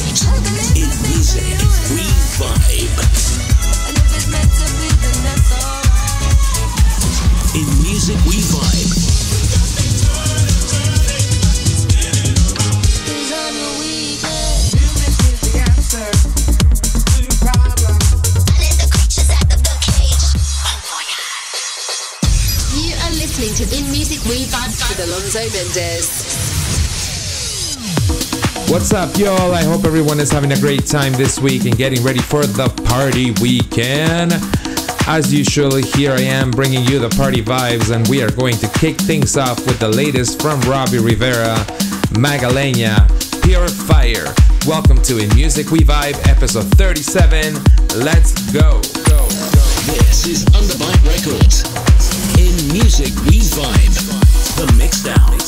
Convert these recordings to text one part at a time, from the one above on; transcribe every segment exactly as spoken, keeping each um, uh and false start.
records. In music, we vibe. In music, we vibe. You are listening to In Music We Vibe with Alonso Mendez. What's up, y'all? I hope everyone is having a great time this week and getting ready for the party weekend. As usual, here I am bringing you the party vibes, and we are going to kick things off with the latest from Robbie Rivera, Magdalena, Pure Fire. Welcome to In Music We Vibe, episode thirty-seven. Let's go. Go, go. This is Underbite Records. In music, we vibe. The Mixdown.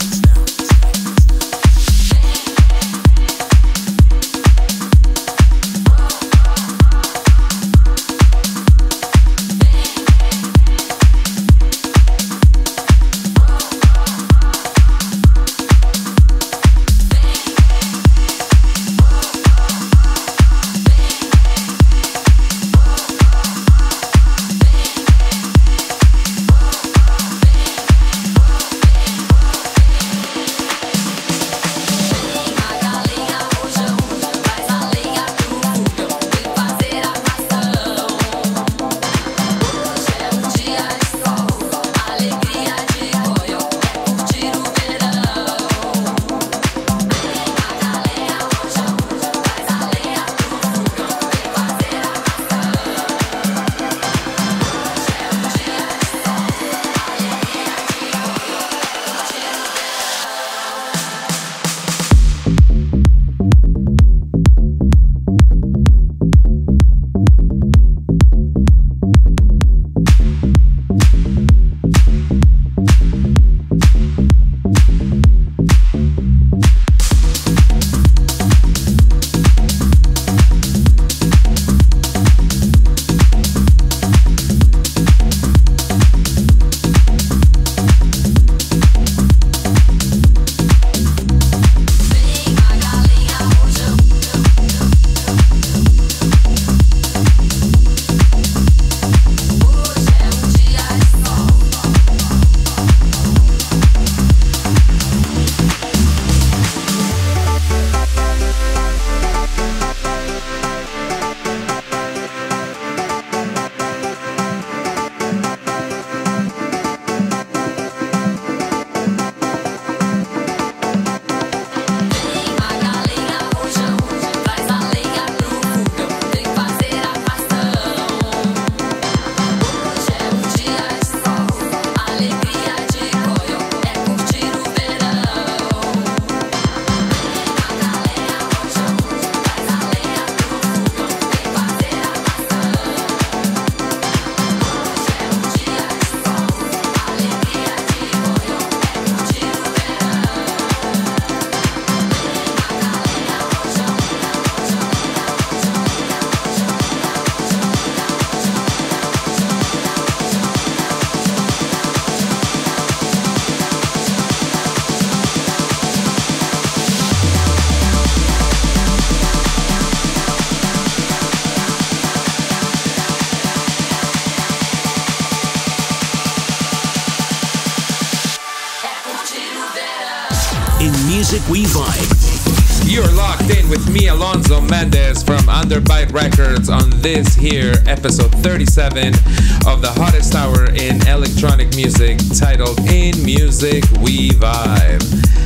We vibe. You're locked in with me, Alonso Mendez from Underbite Records on this here episode thirty-seven of the hottest hour in electronic music, titled In Music We Vibe.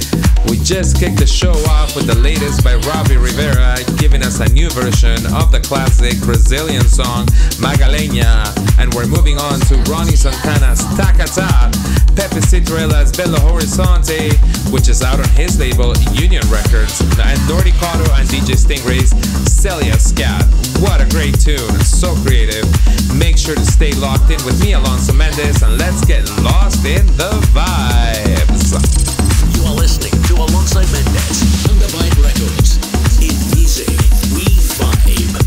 We just kicked the show off with the latest by Robbie Rivera, giving us a new version of the classic Brazilian song Magdalena, and we're moving on to Ronnie Santana's Takata, Pepe Citarellas Belo Horizonte, which is out on his label Union Records, and Nordicato and D J Stingray's Celia Scat. What a great tune, so creative. Make sure to stay locked in with me, Alonso Mendez, and let's get lost in the vibes. You are listening to Alongside Mendez, Underbite Records. In music, we vibe.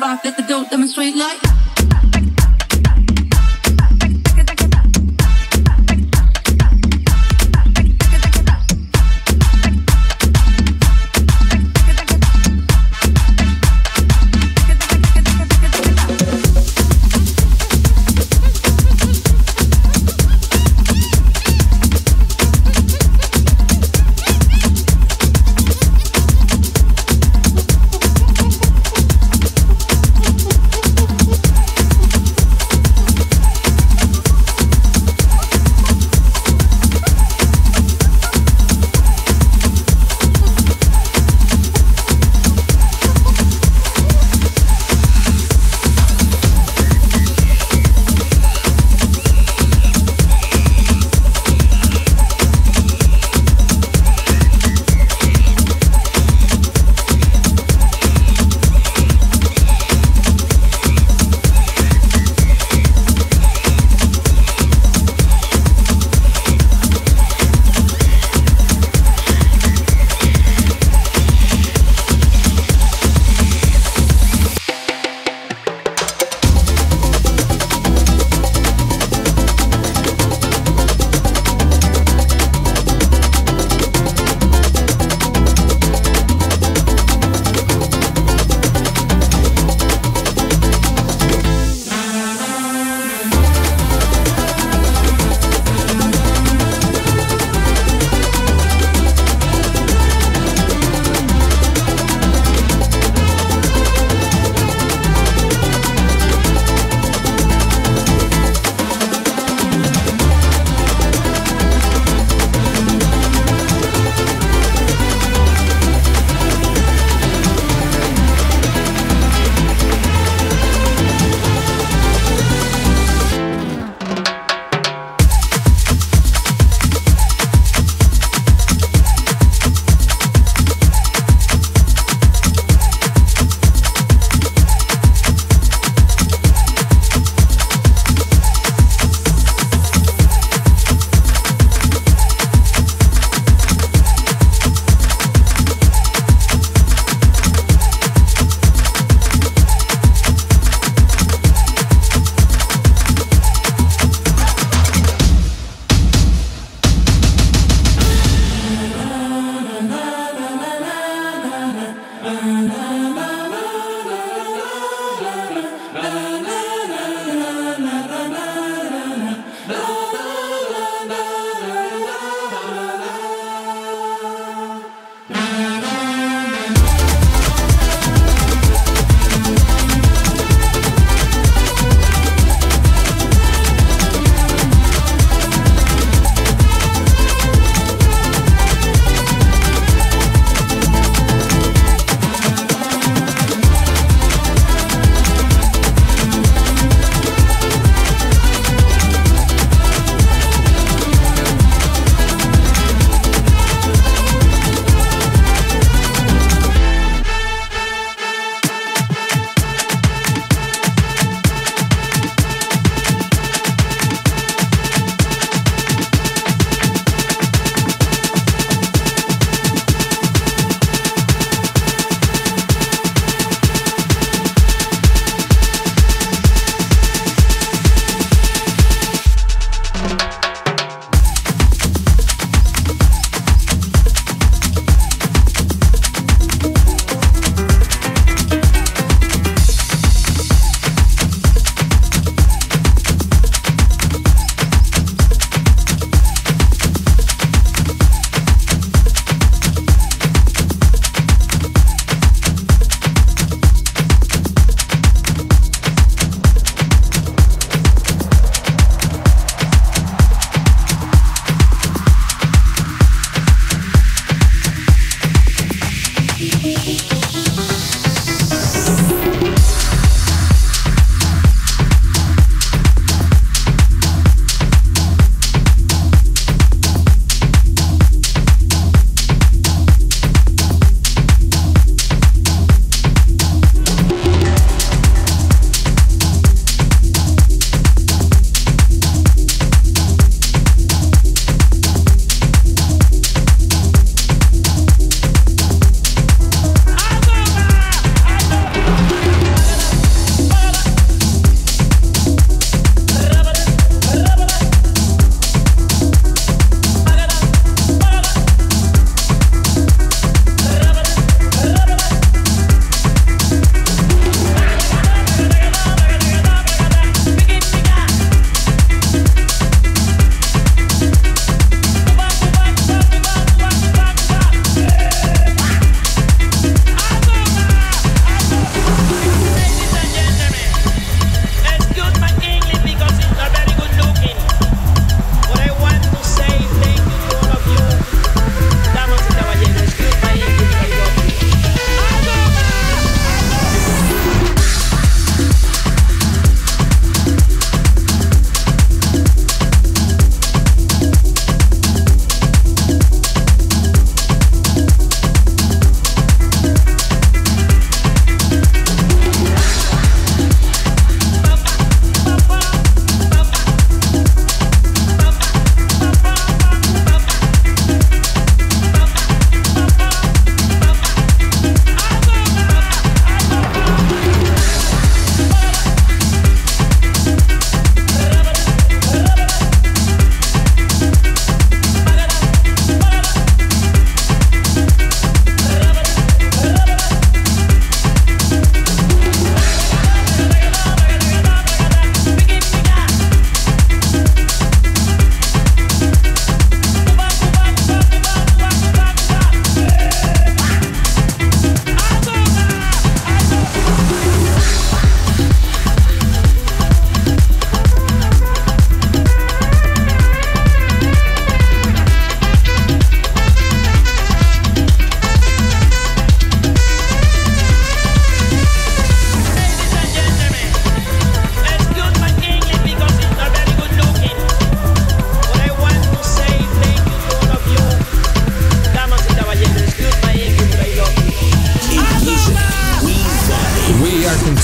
rock, let the dope demonstrate like.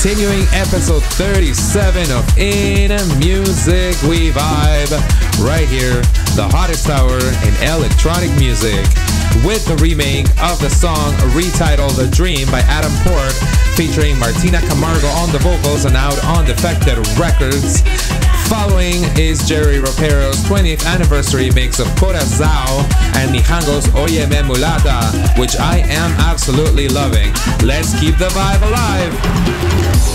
Continuing episode thirty-seven of In Music We Vibe, right here, the hottest hour in electronic music, with the remake of the song retitled The Dream by Adam Port, featuring Martina Camargo on the vocals and out on Defected Records. Following is Jerry Ropero's twentieth anniversary mix of Corazao and Mijango's Oye Me Mulata, which I am absolutely loving. Let's keep the vibe alive.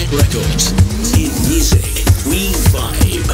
Underbite Records. In music, we vibe.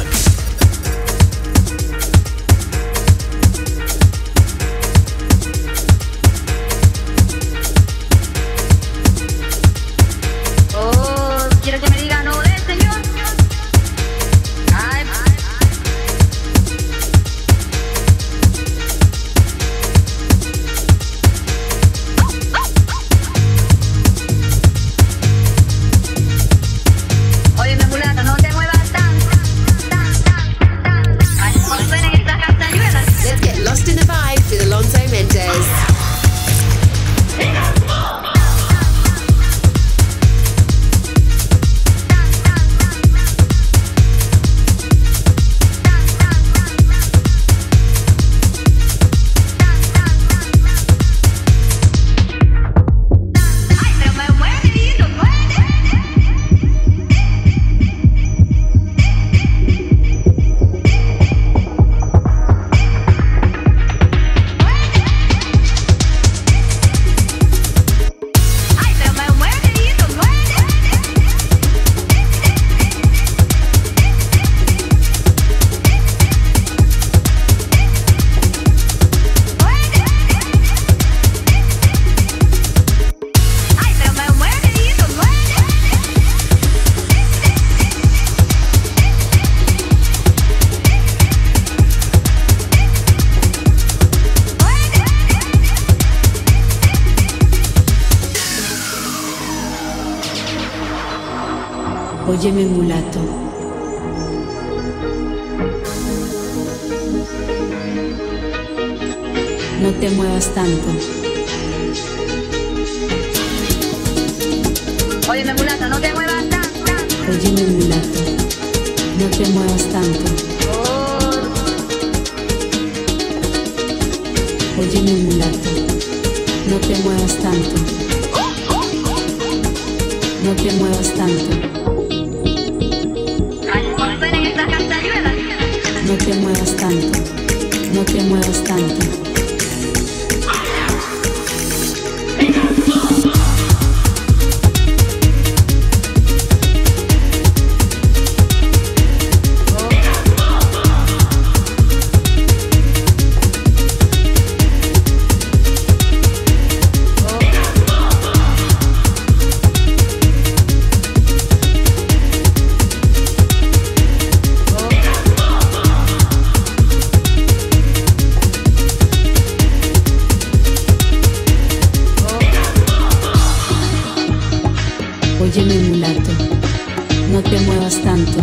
Óyeme, mulato. No te muevas tanto. Óyeme, mulato, no te muevas tanto. Óyeme, mulato. No te muevas tanto. Óyeme, mulato. No te muevas tanto. No te muevas tanto. No te muevas tanto, no te muevas tanto. Óyeme, mulato, no te muevas tanto.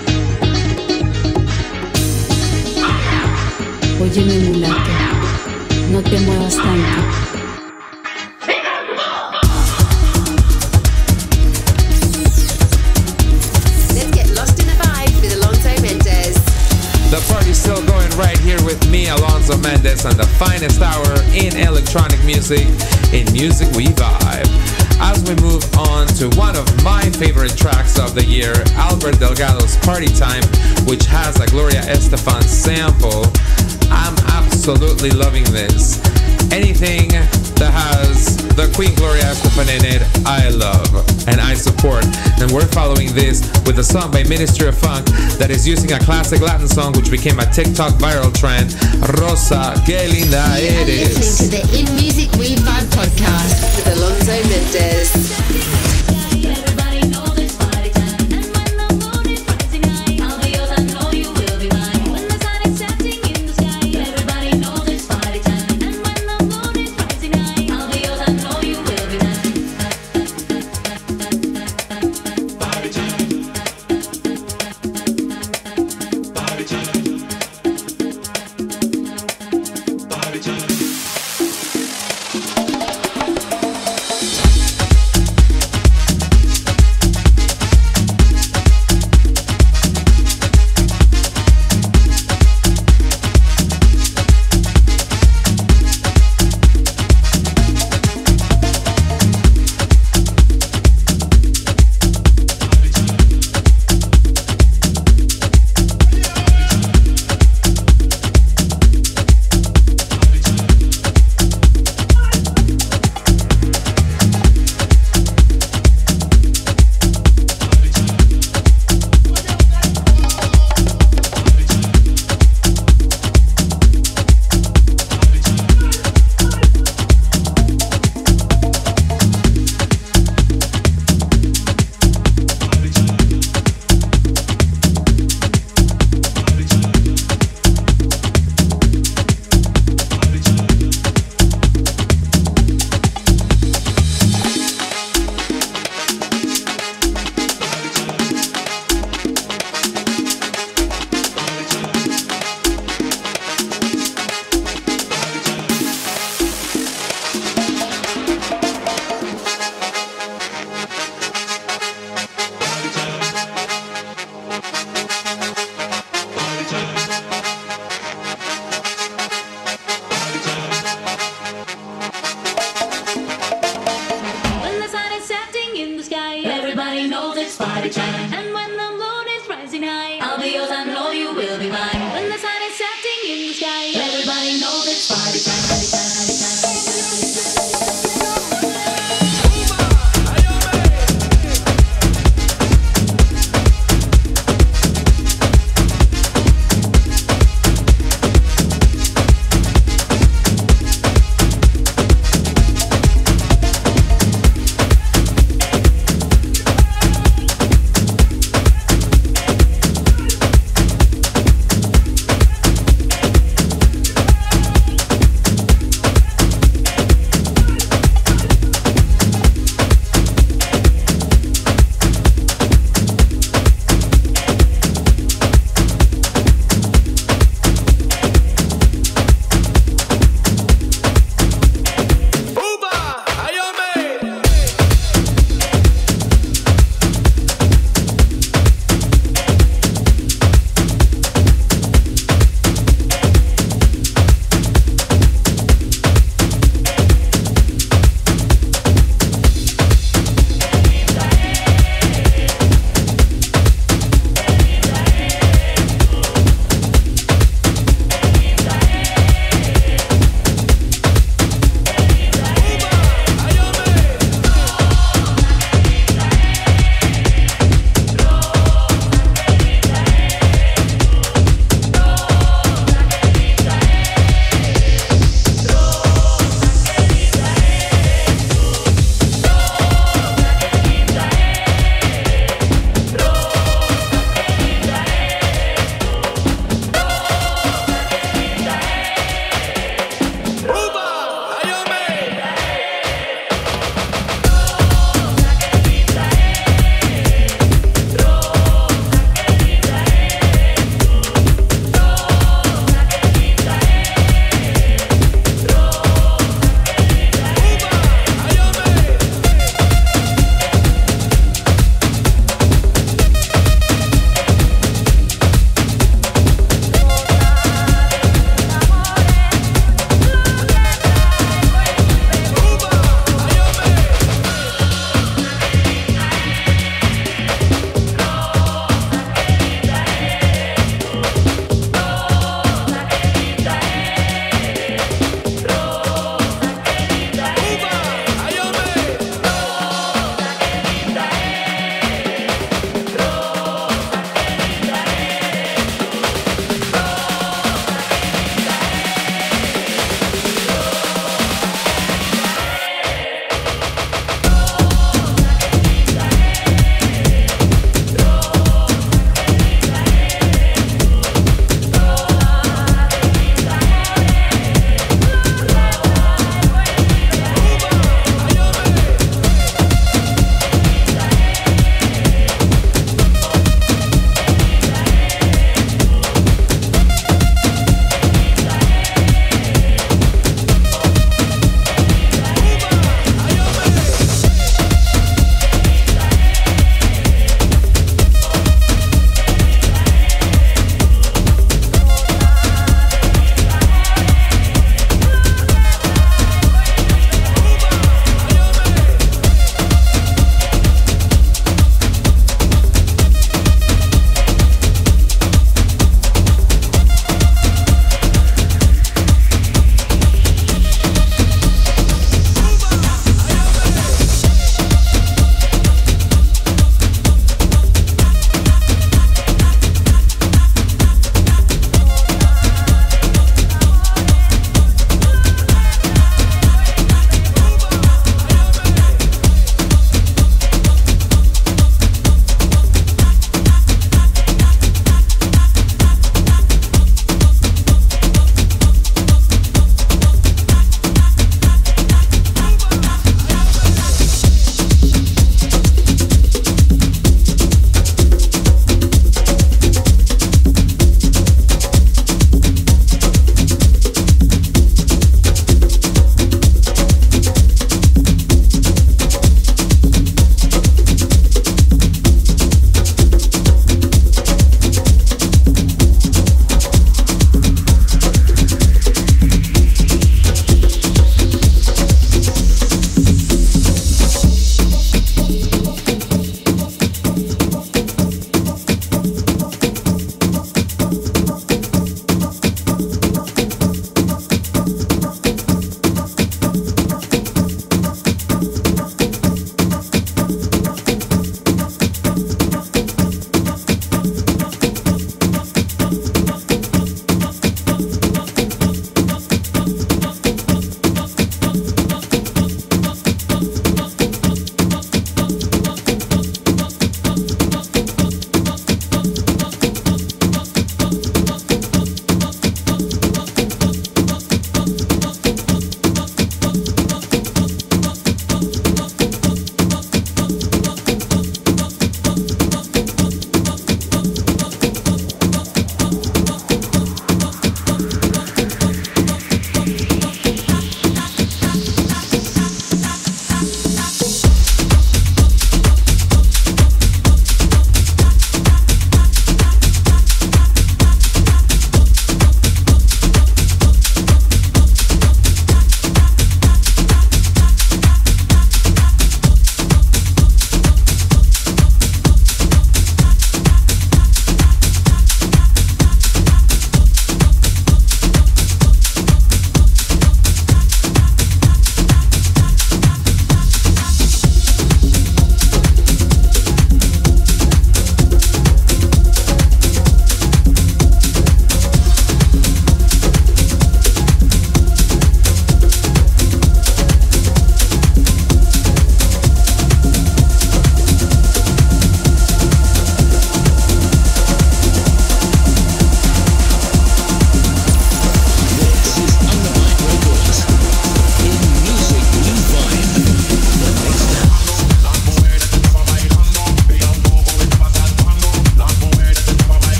Óyeme, mulato, no te muevas tanto. Let's get lost in the vibe with Alonso Mendez. The party's still going right here with me, Alonso Mendez, on the finest hour in electronic music. In Music We Vibe. As we move on to one of my favorite tracks of the year, Albert Delgado's Party Time, which has a Gloria Estefan sample. I'm absolutely loving this. Anything that has the Queen Gloria Estefan in it, I love and I support. And we're following this with a song by Ministry of Funk that is using a classic Latin song which became a TikTok viral trend, Rosa, que linda eres. You are listening to the In Music We Vibe podcast with Alonso Mendez. party time. And when the moon is rising high, I'll be yours, I know you will be mine. When the sun is setting in the sky, everybody knows it's party time, party time, party time, party time, party time.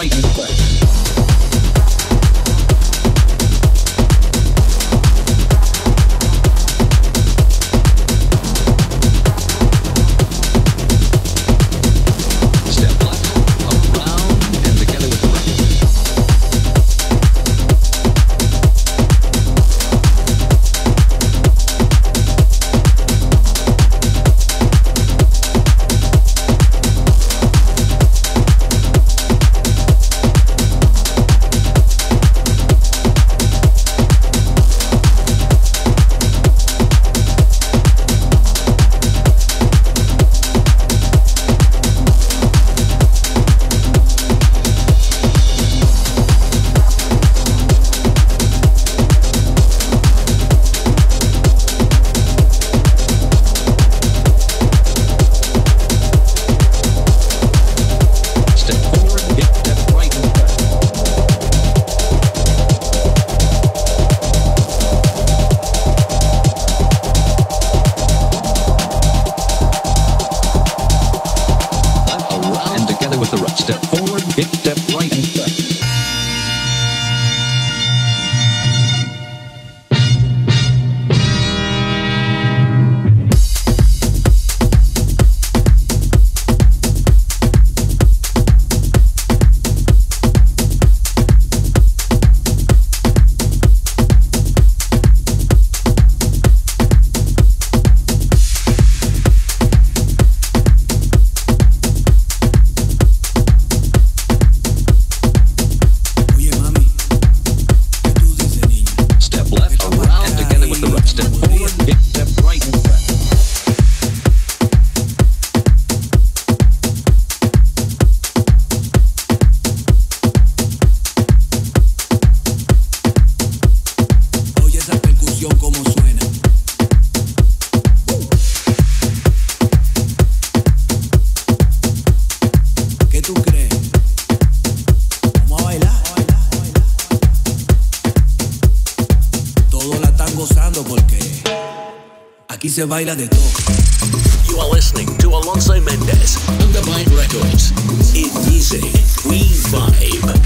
right and left. Se baila de todo. You are listening to Alonso Mendez, Underbite Records. In music, we vibe.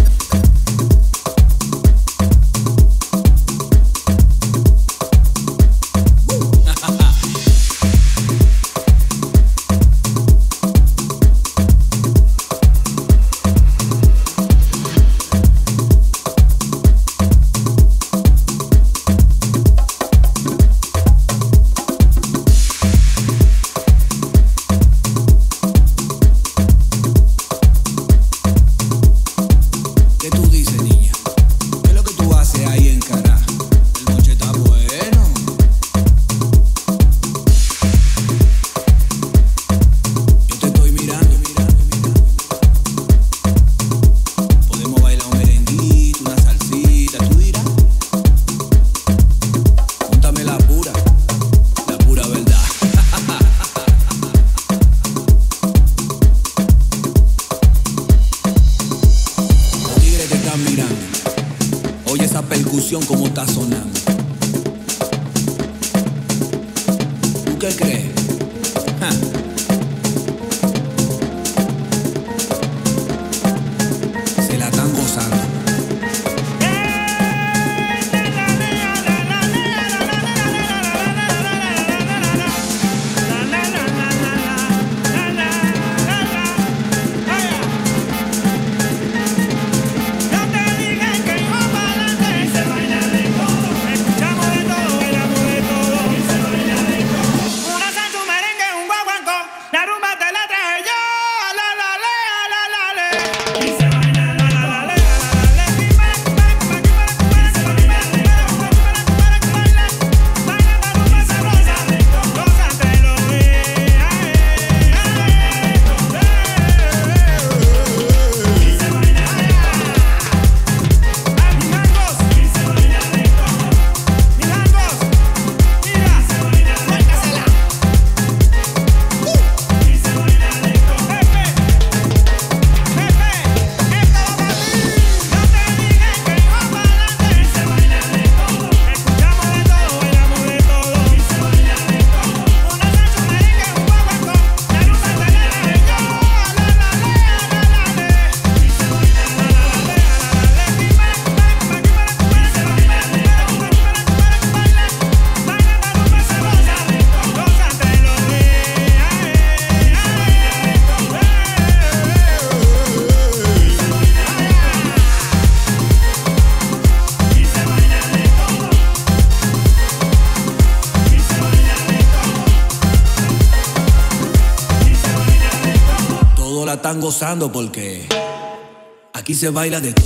Como está sonando. ¿Tú qué crees? Ja. Se la están gozando. Una la están gozando porque aquí se baila de todo.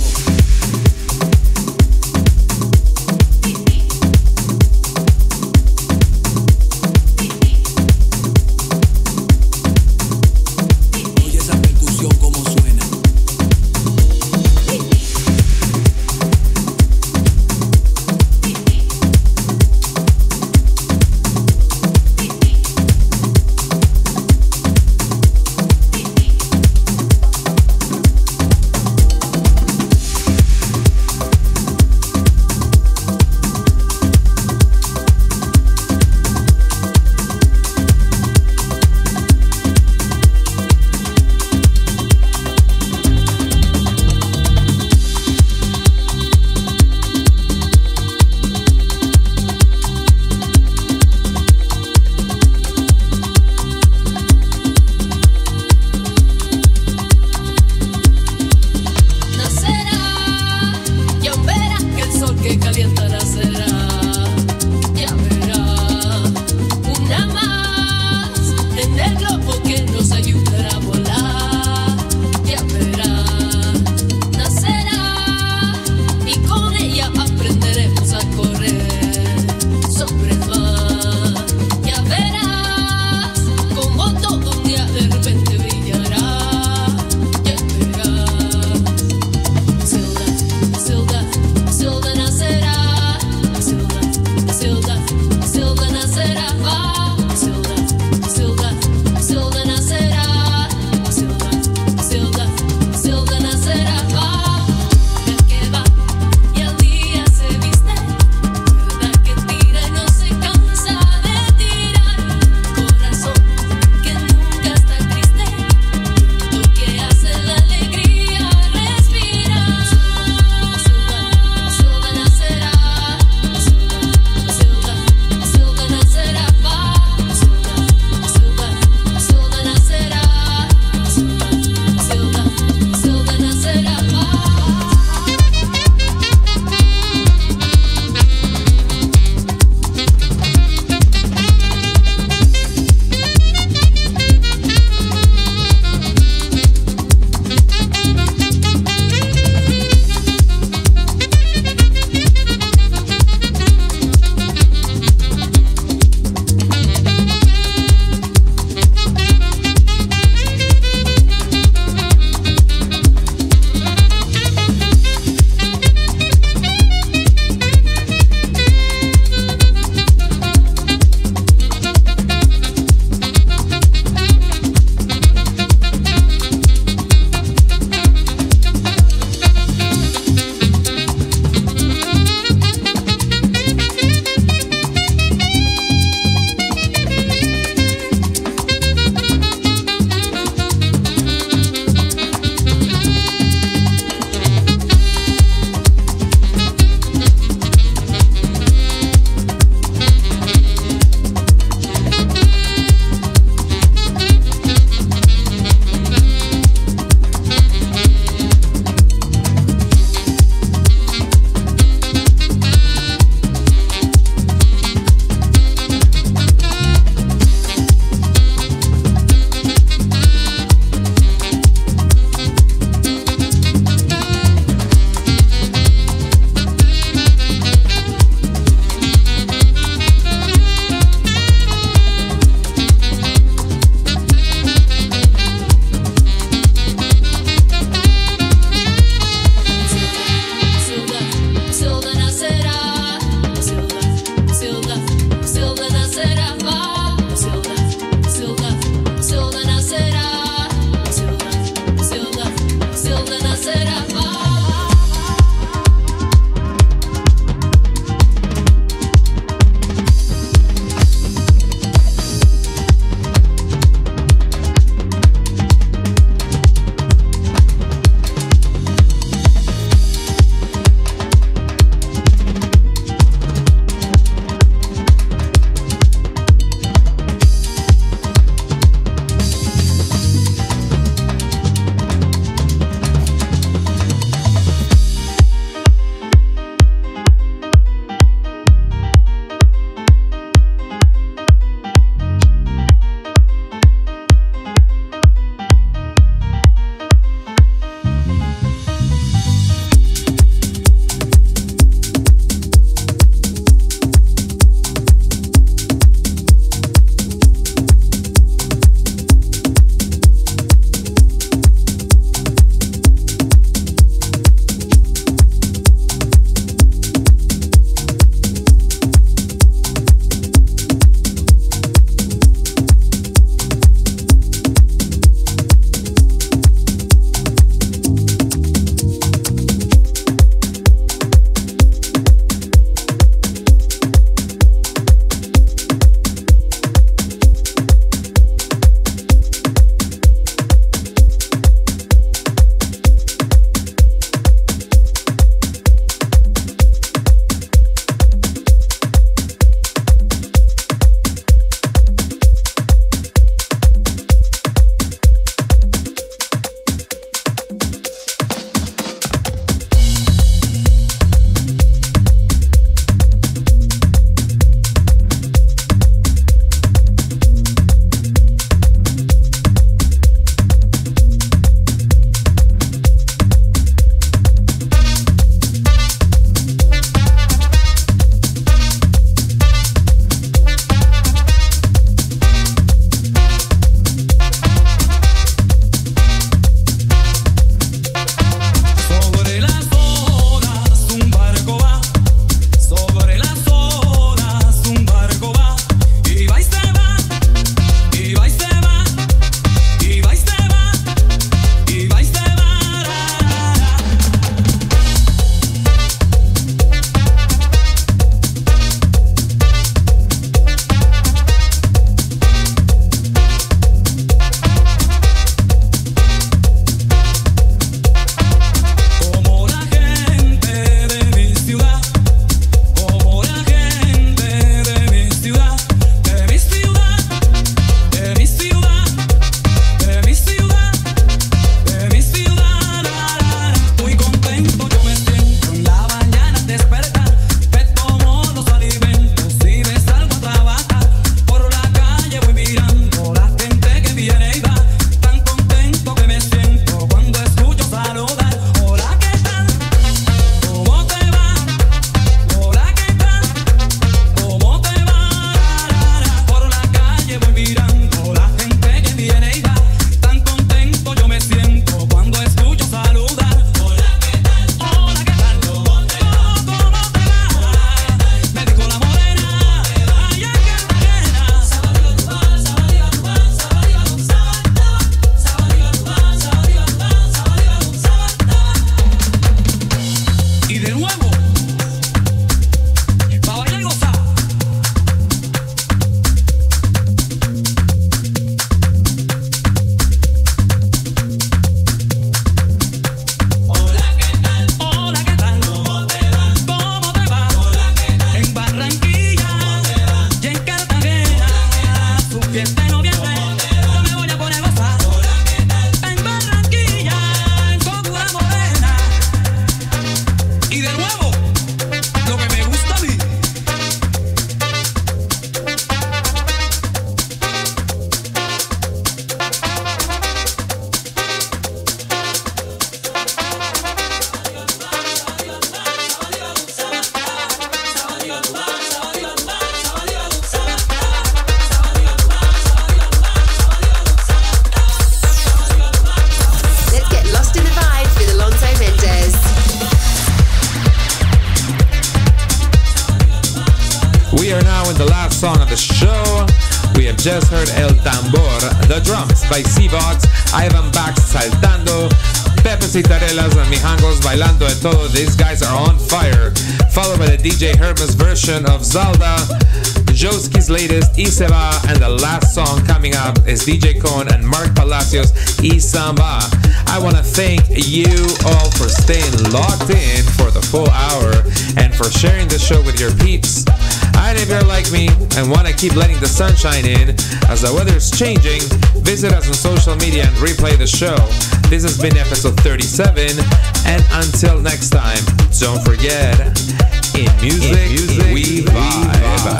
song on the show. We have just heard El Tambor, the drums by C-Vox, Ivan Bax Saltando, Pepe Citarelas and Mijangos Bailando de Todo. These guys are on fire. Followed by the D J Hermes version of Zalda, Joski's latest Iseba, and the last song coming up is D J Cohen and Mark Palacios, Isamba. I want to thank you all for staying locked in for the full hour and for sharing the show with your peeps. And if you're like me and want to keep letting the sunshine in as the weather's changing, visit us on social media and replay the show. This has been episode thirty-seven, and until next time, don't forget, in music, in music we vibe. vibe.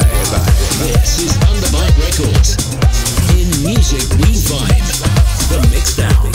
This is Underbite Records. In music we vibe. The Mixdown.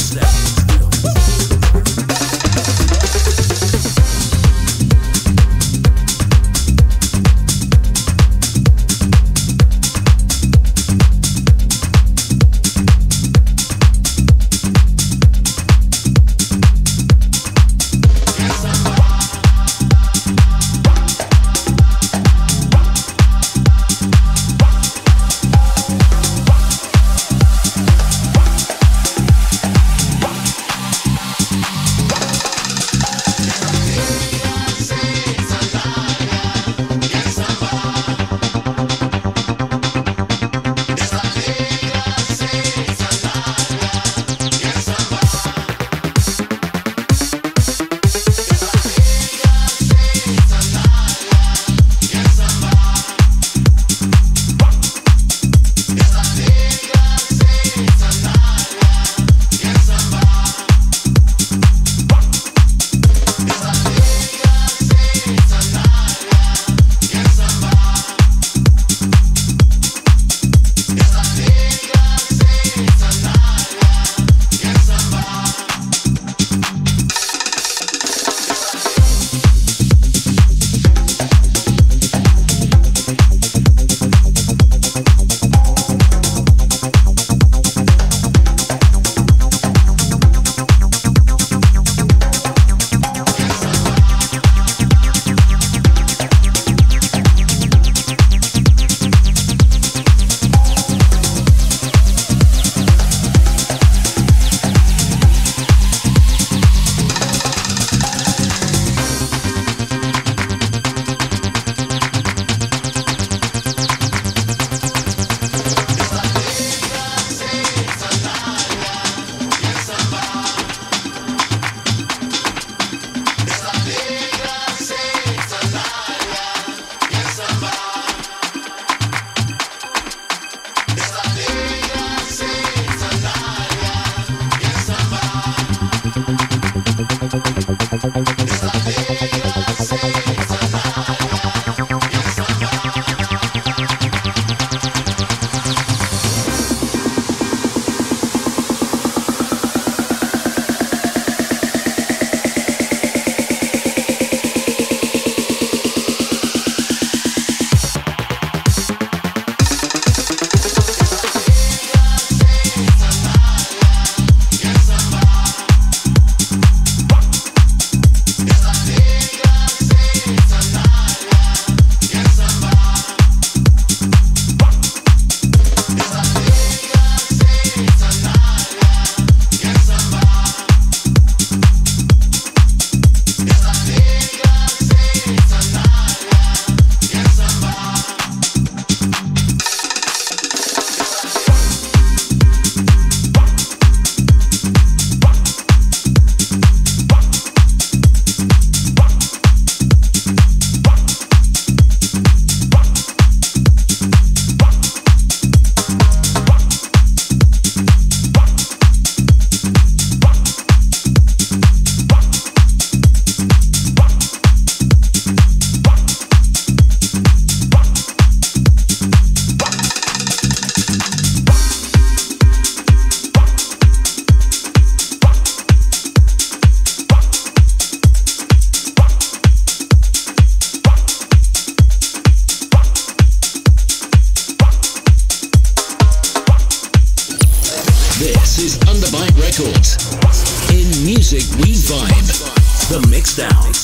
This is Underbite Records. In music we vibe. The Mixdown.